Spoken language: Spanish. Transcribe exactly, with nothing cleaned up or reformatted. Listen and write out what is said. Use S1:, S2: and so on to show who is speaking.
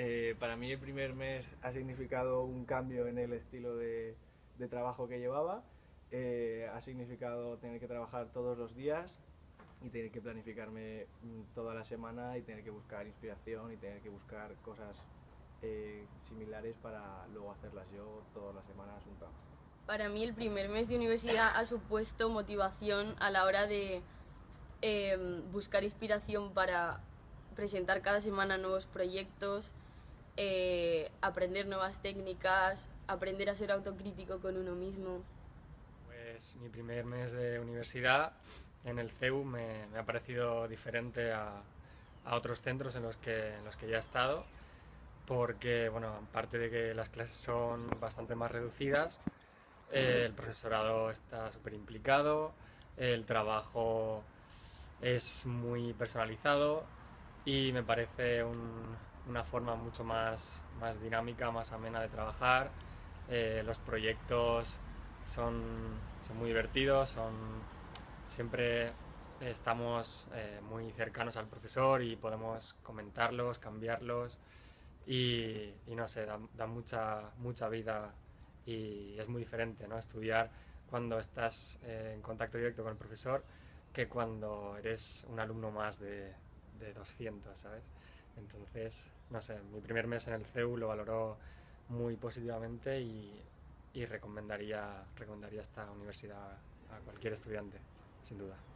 S1: Eh, para mí el primer mes ha significado un cambio en el estilo de, de trabajo que llevaba. Eh, ha significado tener que trabajar todos los días y tener que planificarme mm, toda la semana y tener que buscar inspiración y tener que buscar cosas eh, similares para luego hacerlas yo todas las semanas un trabajo.
S2: Para mí el primer mes de universidad ha supuesto motivación a la hora de eh, buscar inspiración para presentar cada semana nuevos proyectos, eh, aprender nuevas técnicas, aprender a ser autocrítico con uno mismo.
S3: Pues mi primer mes de universidad en el C E U me, me ha parecido diferente a, a otros centros en los que, en los que ya he estado, porque, bueno, aparte de que las clases son bastante más reducidas, eh, el profesorado está súper implicado, el trabajo es muy personalizado y me parece un- una forma mucho más, más dinámica, más amena de trabajar. Eh, los proyectos son, son muy divertidos, son, siempre estamos eh, muy cercanos al profesor y podemos comentarlos, cambiarlos y, y no sé, da, da mucha, mucha vida y es muy diferente, ¿no? Estudiar cuando estás eh, en contacto directo con el profesor que cuando eres un alumno más de, de doscientos, ¿sabes? Entonces, no sé, mi primer mes en el C E U lo valoró muy positivamente y, y recomendaría, recomendaría esta universidad a cualquier estudiante, sin duda.